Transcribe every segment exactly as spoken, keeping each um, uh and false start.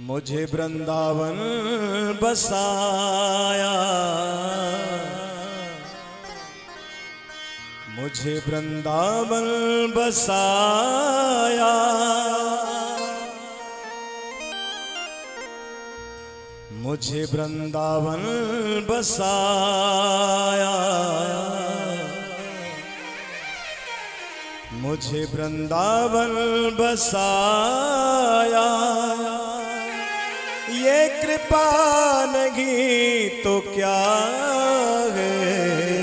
मुझे वृंदावन बसाया, मुझे वृंदावन बसाया, मुझे वृंदावन बसाया, मुझे वृंदावन बसाया। ये कृपा नहीं तो क्या है,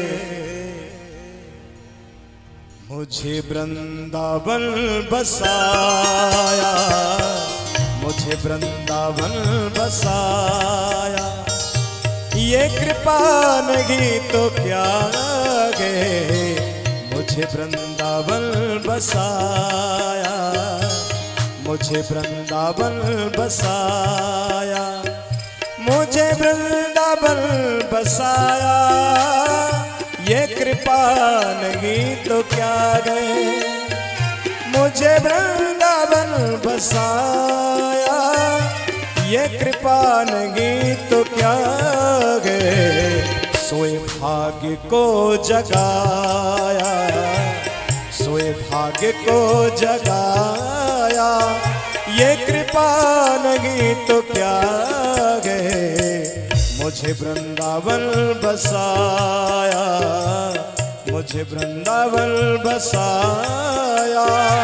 मुझे वृंदावन बसाया, मुझे वृंदावन बसाया। ये कृपा नहीं तो क्या है, मुझे वृंदावन बसाया, मुझे वृंदावन बसाया, मुझे वृंदावन बसाया। ये कृपा नहीं तो क्या है, मुझे वृंदावन बसाया। ये कृपा नहीं तो क्या है, सोए भाग्य को जगाया, सोए भाग्य को जगाया। ये कृपा नहीं तो क्या है, मुझे वृंदावन बसाया, मुझे वृंदावन बसाया।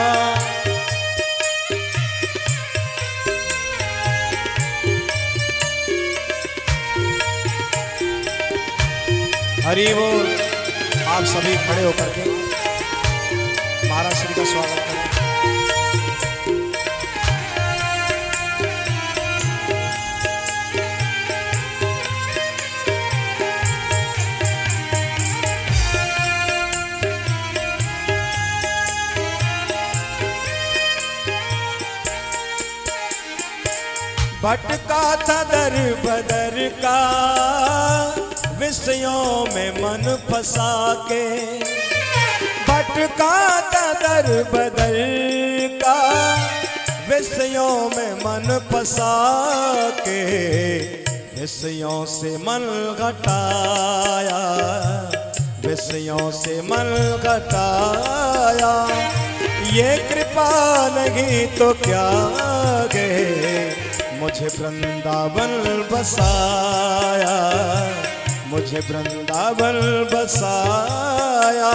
हरि बोल। आप सभी खड़े होकर के महाराज श्री का स्वागत करें। भटका था दर बदर का, विषयों में मन फंसा के। भटका था दर बदर का, विषयों में मन फंसा के। विषयों से मन घटाया, विषयों से मन घटाया। ये कृपा नहीं तो क्या है, मुझे वृंदावन बसाया, मुझे वृंदावन बसाया।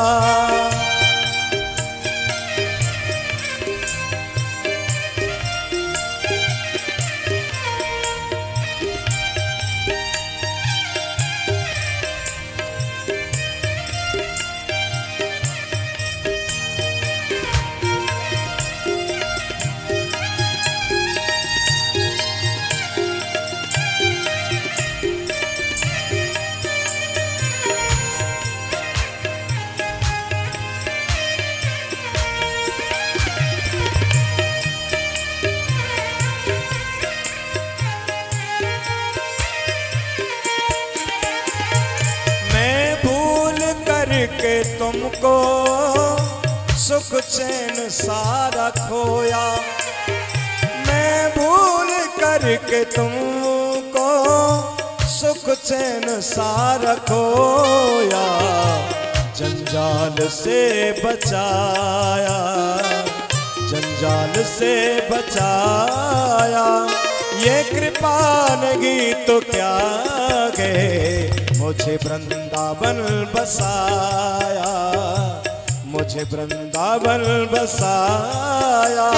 के तुमको सुख चैन सारा खोया, मैं भूल करके तुमको सुख चैन सारा खोया। जंजाल से बचाया, जंजाल से बचाया। ये कृपा नहीं तो क्या है, मुझे वृंदावन बसाया, मुझे वृंदावन बसाया।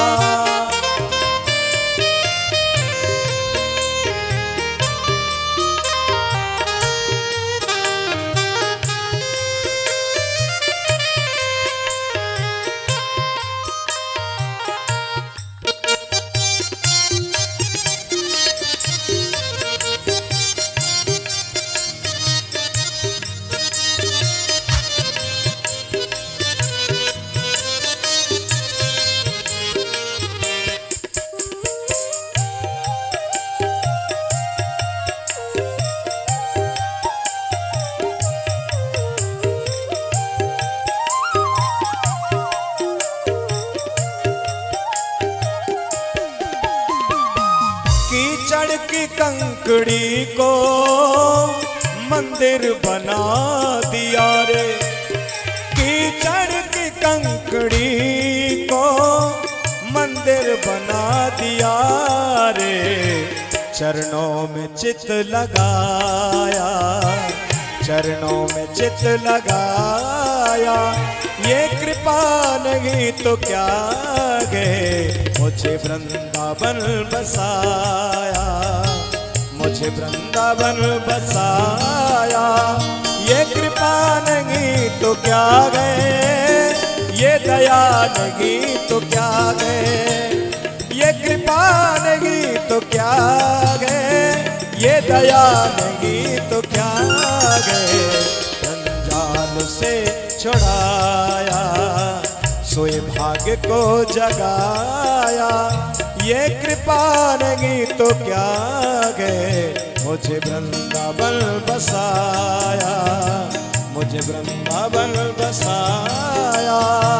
कीचड़ की कंकड़ी को मंदिर बना दिया रे, कीचड़ की कंकड़ी को मंदिर बना दिया रे। चरणों में चित लगाया, चरणों में चित लगाया, ये कृपा नहीं तो क्या गए, मुझे वृंदावन बसाया, मुझे वृंदावन बसाया, ये कृपा नहीं तो क्या गए, ये दया नहीं तो क्या गए, ये कृपा नहीं तो क्या गए, ये दया नहीं तो क्या गए। जंजाल से छुड़ाया, सोए भाग्य को जगाया, ये कृपा नहीं तो क्या गए, मुझे वृंदावन बसाया, मुझे वृंदावन बसाया।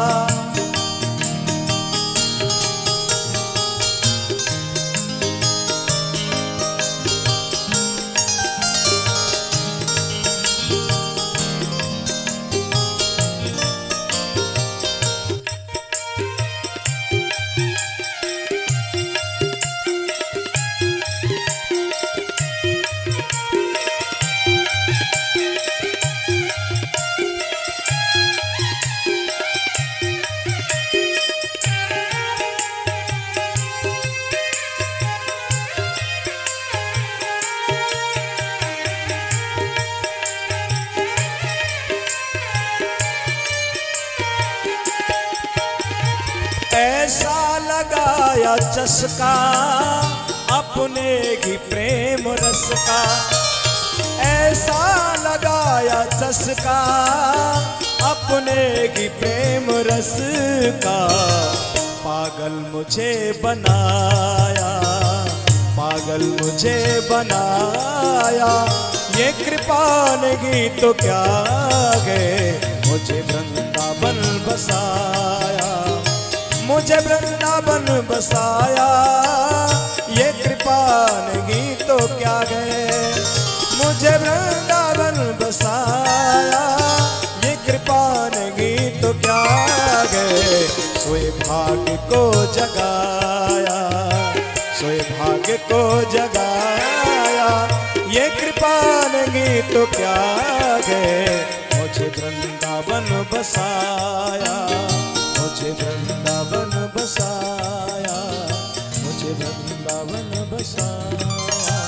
ऐसा लगाया चस्का अपने ही प्रेम रस का, ऐसा लगाया चस्का अपने ही प्रेम रस का, पागल मुझे बनाया, पागल मुझे बनाया, ये कृपा नहीं तो क्या गए, मुझे वृंदावन बसाया, मुझे वृंदावन बसाया, ये कृपा नहीं तो क्या गए, मुझे वृंदावन बसाया, ये कृपा नहीं तो क्या गए। सोए भाग्य को जगाया, सोए भाग्य को जगाया, ये कृपा नहीं तो क्या गए, मुझे वृंदावन बसाया, मुझे वृंदावन बसाया, मुझे वृंदावन बसाया।